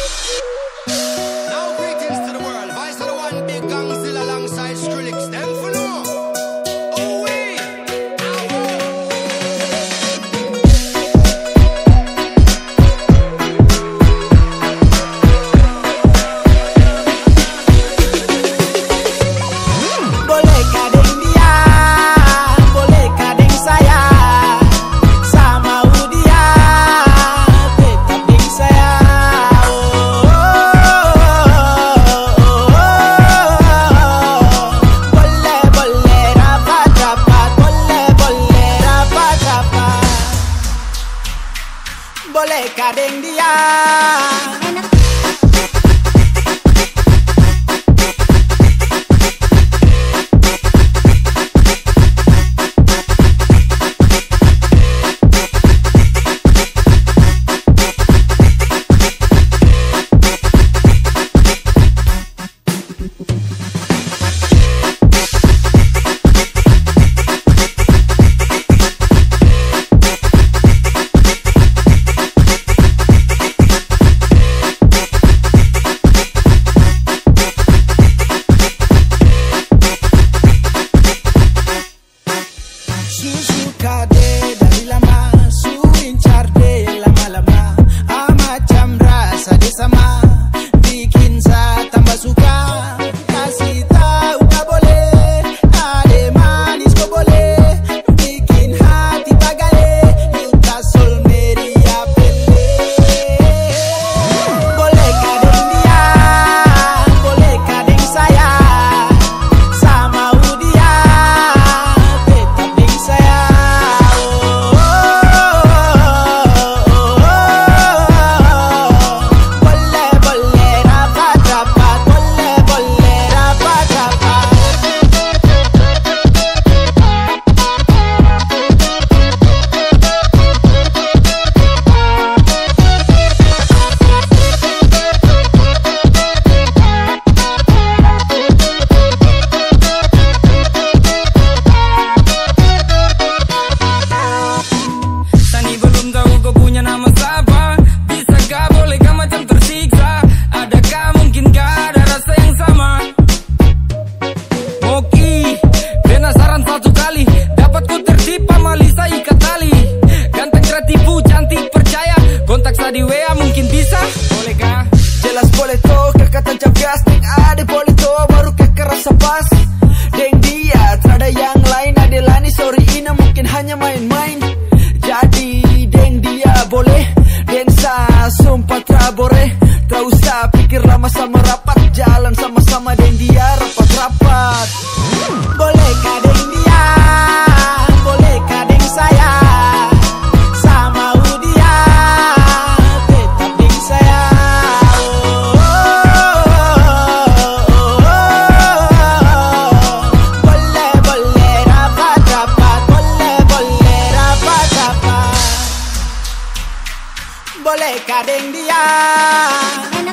Now greetings to the world. Vice of the one big Gangzilla alongside Skrillex. Them for no. Oh we. Boleh kadang dia, boleh kadang saya, sama dia tetap ding saya. Boleh boleh rapat rapat, boleh boleh rapat rapat. Boleh kadang dia. Suka deh dari lama, su incar deh lama-lama. Macam rasa deh sama, bikin saya tambah suka. Kasih tahu tak boleh, ada manis kok boleh, bikin hati tagale. Yuta sol media pele. Boleh kadang dia, boleh kadang saya, sama dia tetap ding saya. Boleh boleh rapat rapat, boleh boleh rapat rapat. Tani belum tahu kau punya nama siapa. Bisakah, bolehkah macam tersiksa? Adakah mungkinkah ada rasa yang sama? Oke, penasaran satu kali, dapat ku tertipu Malisa ikat tali. Ganteng kreatif, cantik percaya, kontak saya di WA mungkin bisa. Bolehkah? Jelas boleh toh, kakak tancap gas. Deng ade boleh toh, baru kakak rasa pas. Deng dia, terada yang lain. Ade lani sorry ina mungkin hanya main-main. Jadi deng dia boleh, deng sa sumpah trabore. Tak usah pikir lama sama rapat, jalan sama-sama deng dia rapat-rapat. Boleh kadang dia, boleh kadang saya, sama dia tetap ding saya. Boleh boleh rapat rapat, boleh boleh rapat rapat. Boleh kadang dia.